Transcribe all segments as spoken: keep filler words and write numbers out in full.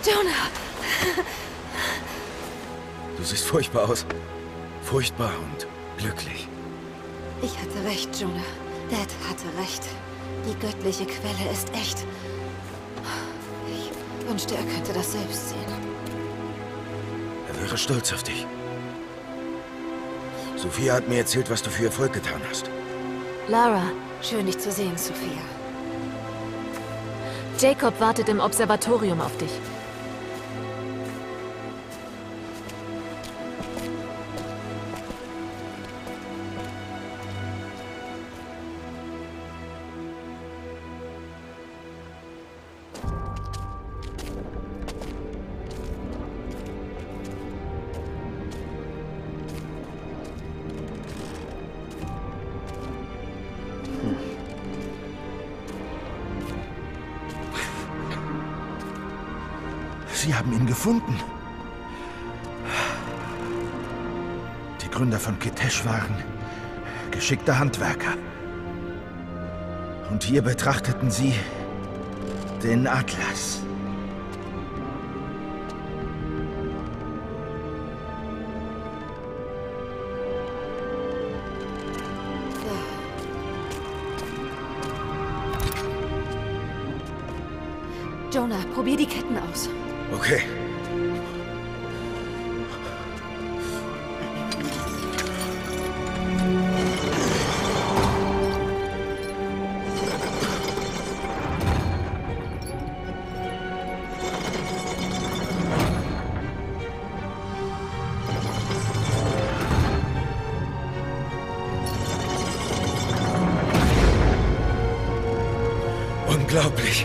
Jonah! Du siehst furchtbar aus. Furchtbar und glücklich. Ich hatte recht, Jonah. Dad hatte recht. Die göttliche Quelle ist echt. Ich wünschte, er könnte das selbst sehen. Er wäre stolz auf dich. Sophia hat mir erzählt, was du für Erfolg getan hast. Lara, schön dich zu sehen, Sophia. Jacob wartet im Observatorium auf dich. Sie haben ihn gefunden. Die Gründer von Kitesh waren geschickte Handwerker. Und hier betrachteten sie den Atlas. Jonah, probier die Ketten aus. Okay. Unglaublich.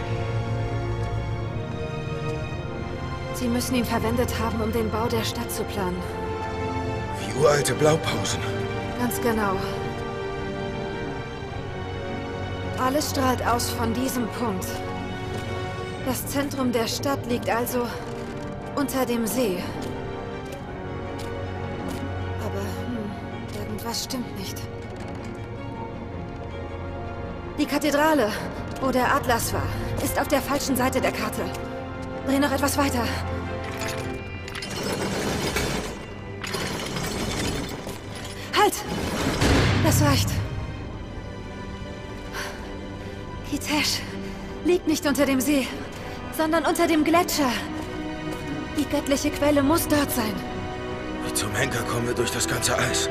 Sie müssen ihn verwendet haben, um den Bau der Stadt zu planen. Wie uralte Blaupausen. Ganz genau. Alles strahlt aus von diesem Punkt. Das Zentrum der Stadt liegt also unter dem See. Aber, hm, irgendwas stimmt nicht. Die Kathedrale, wo der Atlas war, ist auf der falschen Seite der Karte. Dreh noch etwas weiter. Halt! Das reicht. Kitesh liegt nicht unter dem See, sondern unter dem Gletscher. Die göttliche Quelle muss dort sein. Wie zum Henker kommen wir durch das ganze Eis?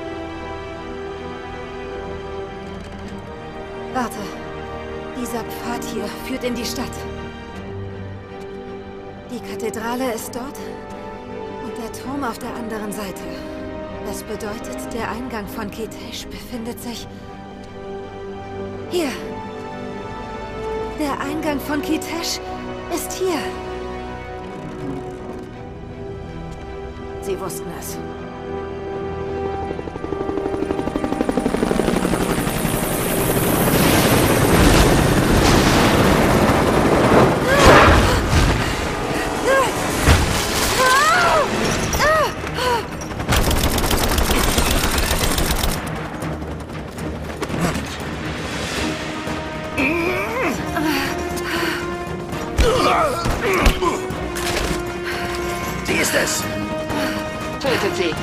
Warte. Dieser Pfad hier führt in die Stadt. Die Kathedrale ist dort und der Turm auf der anderen Seite. Das bedeutet, der Eingang von Kitesh befindet sich hier. Der Eingang von Kitesh ist hier. Sie wussten es. Sie ist es! Tötet sie!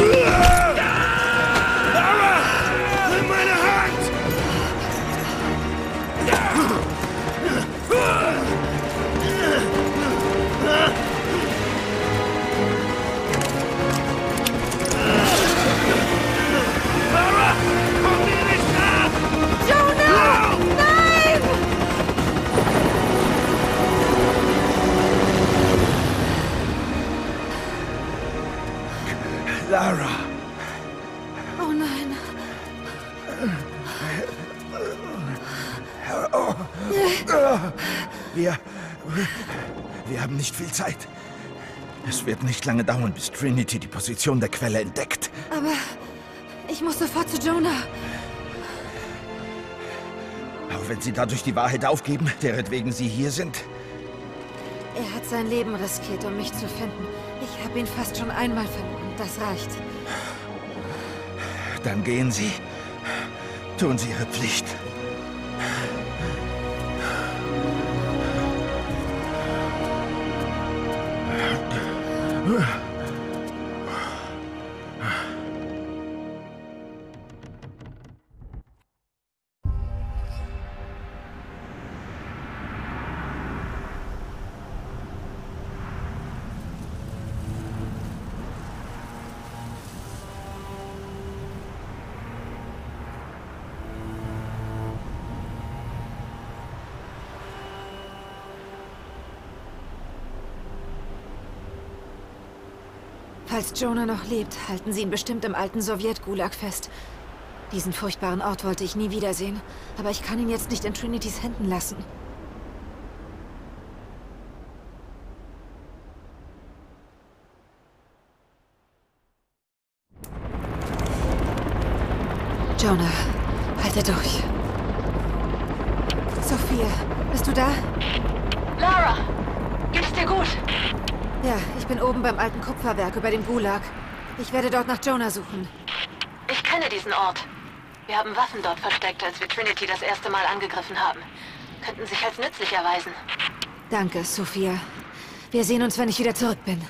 Lara! Nimm meine Hand! Lara! Komm mir nicht nach! Jonah! Nein! Lara! Oh nein. Wir... Wir haben nicht viel Zeit. Es wird nicht lange dauern, bis Trinity die Position der Quelle entdeckt. Aber ich muss sofort zu Jonah. Auch wenn Sie dadurch die Wahrheit aufgeben, deretwegen Sie hier sind. Er hat sein Leben riskiert, um mich zu finden. Ich habe ihn fast schon einmal verloren. Das reicht. Dann gehen Sie. Tun Sie Ihre Pflicht. Falls Jonah noch lebt, halten sie ihn bestimmt im alten Sowjet-Gulag fest. Diesen furchtbaren Ort wollte ich nie wiedersehen, aber ich kann ihn jetzt nicht in Trinitys Händen lassen. Jonah, halte durch. Sophia, bist du da? Lara, geht's dir gut? Ja, ich bin oben beim alten Kupferwerk über dem Gulag. Ich werde dort nach Jonah suchen. Ich kenne diesen Ort. Wir haben Waffen dort versteckt, als wir Trinity das erste Mal angegriffen haben. Könnten sich als nützlich erweisen. Danke, Sophia. Wir sehen uns, wenn ich wieder zurück bin.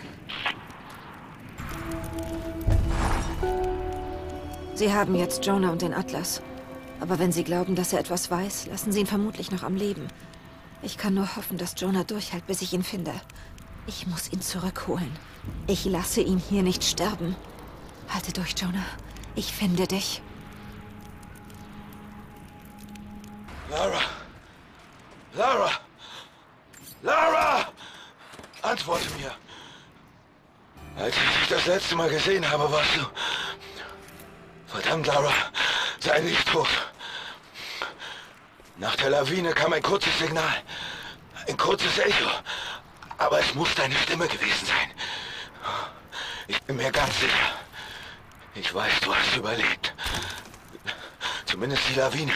Sie haben jetzt Jonah und den Atlas. Aber wenn Sie glauben, dass er etwas weiß, lassen Sie ihn vermutlich noch am Leben. Ich kann nur hoffen, dass Jonah durchhält, bis ich ihn finde. Ich muss ihn zurückholen. Ich lasse ihn hier nicht sterben. Halte durch, Jonah. Ich finde dich. Lara! Lara! Lara! Antworte mir! Als ich dich das letzte Mal gesehen habe, warst du... Verdammt, Lara, sei nicht tot. Nach der Lawine kam ein kurzes Signal. Ein kurzes Echo. Aber es muss deine Stimme gewesen sein. Ich bin mir ganz sicher. Ich weiß, du hast überlebt. Zumindest die Lawine.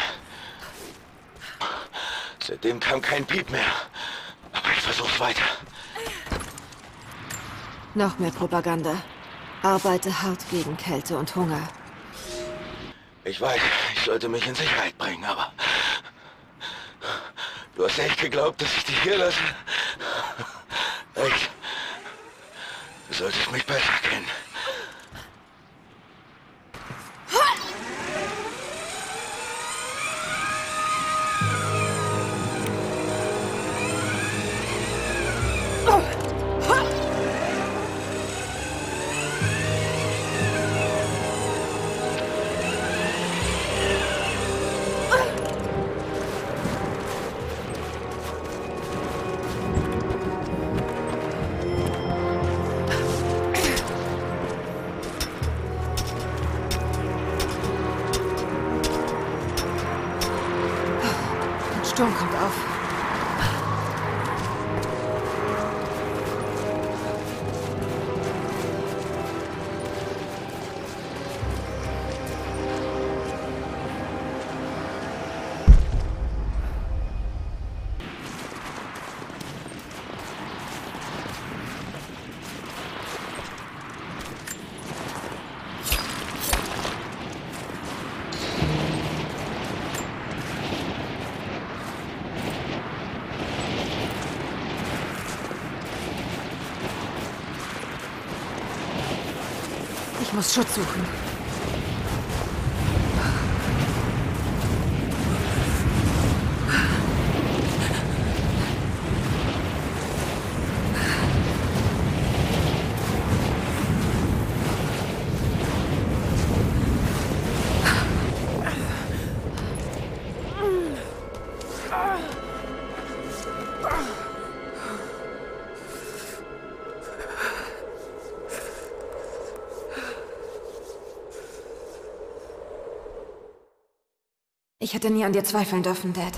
Seitdem kam kein Piep mehr. Aber ich versuch's weiter. Noch mehr Propaganda. Arbeite hart gegen Kälte und Hunger. Ich weiß, ich sollte mich in Sicherheit bringen, aber... Du hast echt geglaubt, dass ich dich hier lasse? Echt? Du solltest mich besser kennen. Sturm kommt auf. Ich muss Schutz suchen. Ich hätte nie an dir zweifeln dürfen, Dad.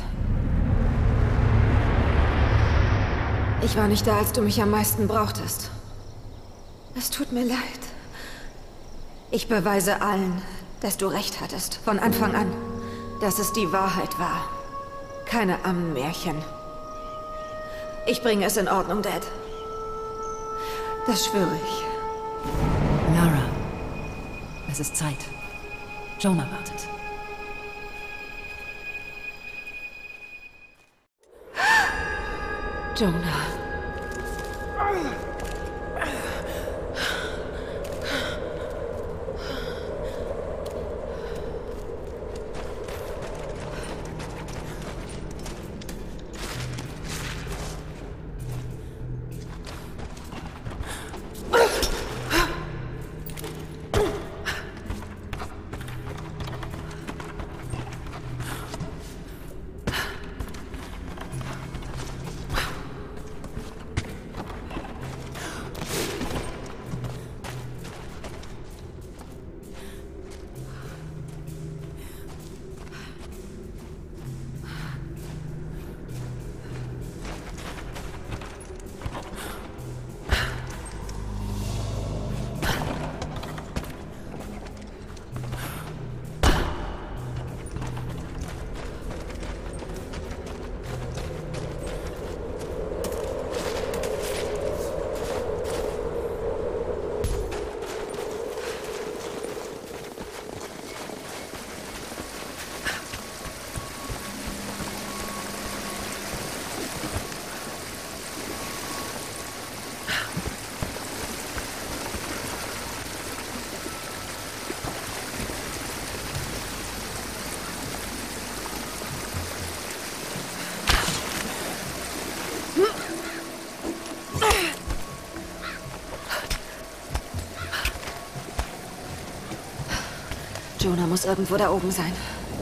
Ich war nicht da, als du mich am meisten brauchtest. Es tut mir leid. Ich beweise allen, dass du recht hattest, von Anfang an. Dass es die Wahrheit war. Keine Ammenmärchen. Ich bringe es in Ordnung, Dad. Das schwöre ich. Lara, es ist Zeit. Jonah wartet. Jonah. Jonah muss irgendwo da oben sein.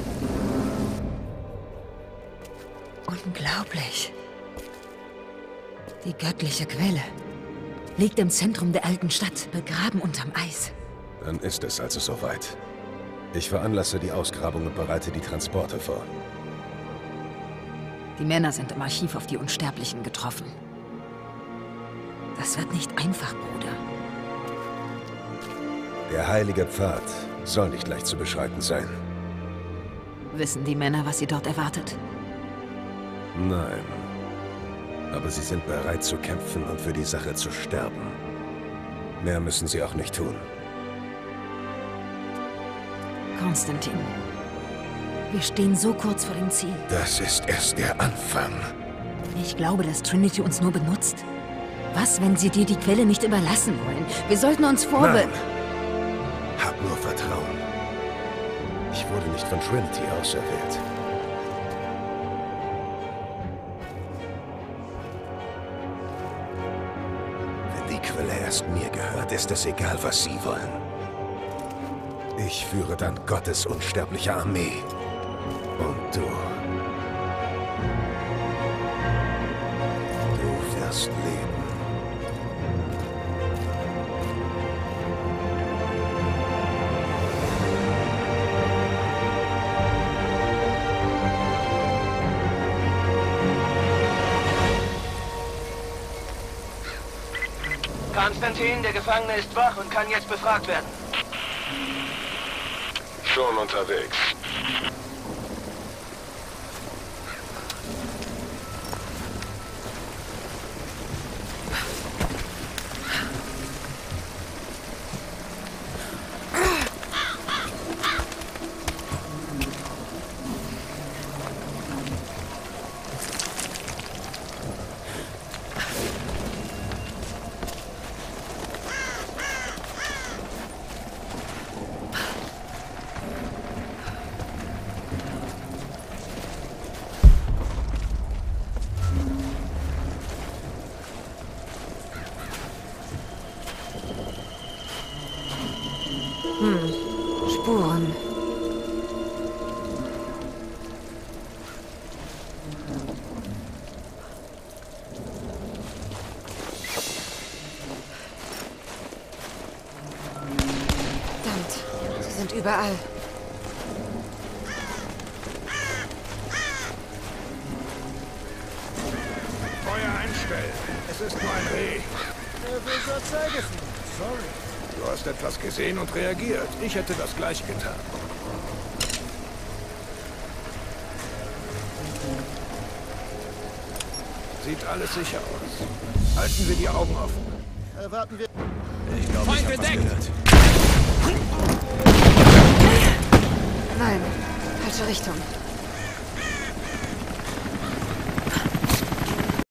Unglaublich. Die göttliche Quelle liegt im Zentrum der alten Stadt, begraben unterm Eis. Dann ist es also soweit. Ich veranlasse die Ausgrabung und bereite die Transporte vor. Die Männer sind im Archiv auf die Unsterblichen getroffen. Das wird nicht einfach, Bruder. Der heilige Pfad soll nicht leicht zu beschreiten sein. Wissen die Männer, was sie dort erwartet? Nein. Aber sie sind bereit zu kämpfen und für die Sache zu sterben. Mehr müssen sie auch nicht tun. Konstantin, wir stehen so kurz vor dem Ziel. Das ist erst der Anfang. Ich glaube, dass Trinity uns nur benutzt. Was, wenn sie dir die Quelle nicht überlassen wollen? Wir sollten uns vorbe... Nein. Hab nur Vertrauen. Ich wurde nicht von Trinity auserwählt. Wenn die Quelle erst mir gehört, ist es egal, was sie wollen. Ich führe dann Gottes unsterbliche Armee. Und du... Du wirst leben. Konstantin, der Gefangene ist wach und kann jetzt befragt werden. Schon unterwegs. Hm, Spuren. Verdammt, sie sind überall. Feuer einstellen. Es ist nur ein Reh. Wieso zeig es mir? Sorry. Du hast etwas gesehen und reagiert. Ich hätte das gleich getan. Sieht alles sicher aus. Halten wir die Augen offen. Erwarten wir... Ich glaube, ich habe was gehört. Nein, falsche Richtung.